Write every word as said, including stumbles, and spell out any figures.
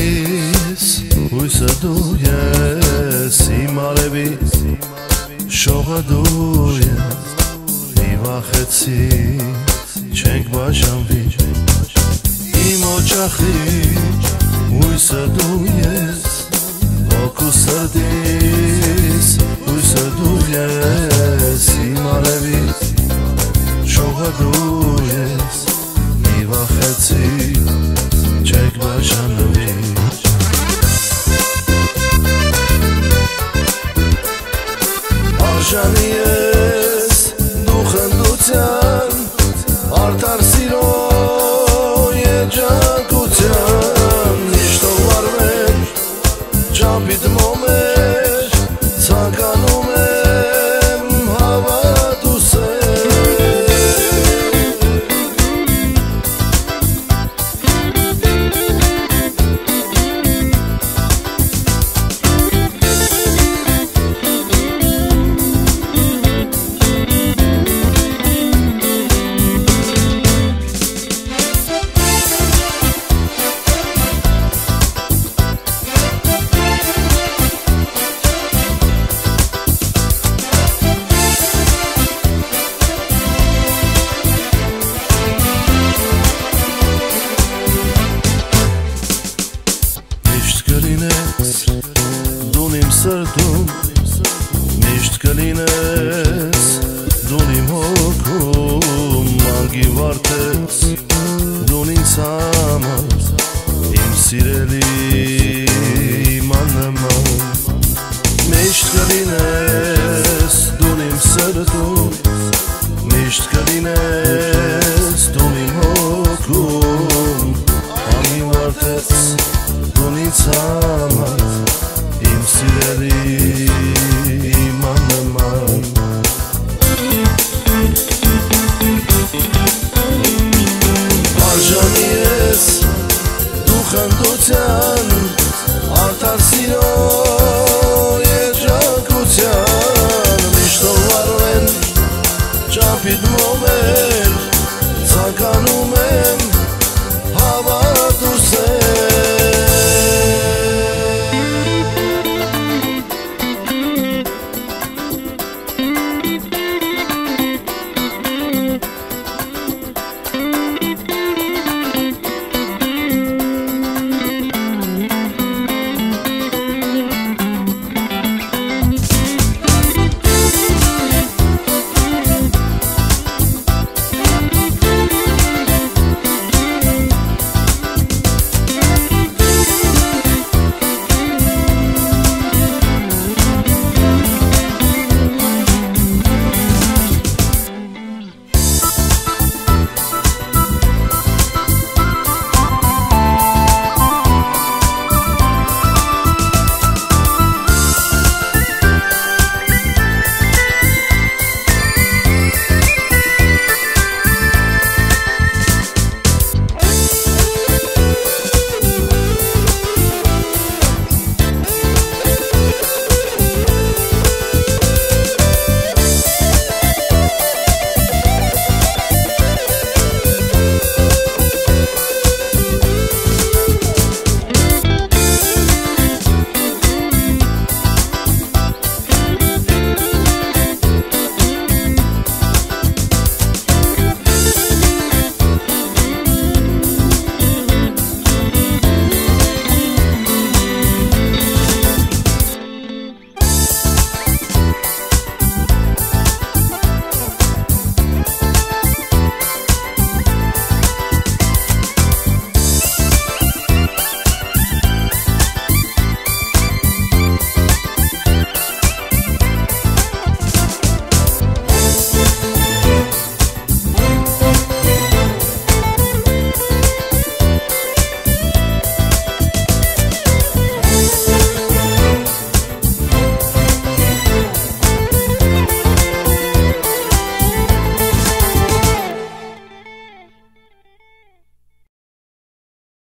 Իս հույսը դու ես, իմ արևի շողը դու ես, մի վախեցի չենք բաժանվի, իմ օջախի հույսը դու ես, օգու սրտիս հույսը դու ես, իմ արևի շողը դու ես, մի վախեցի չենք բաժանվի. Արժանի ես դու խնդության, արդար սիրո երջանկության, իշտով վարվեր ճապիտ մոմեր, ցանկանում եմ հավատուսել. Դուն իմ սրտում միշտ կլինես, դուն իմ հոգում մանգի վարդես, դուն ինձ համար իմ սիրելի իմ աննման, միշտ կլինես դուն իմ սրտում, միշտ կլինես դուն իմ հոգում մանգի վարդես, դուն ինձ համար իմ սիրելի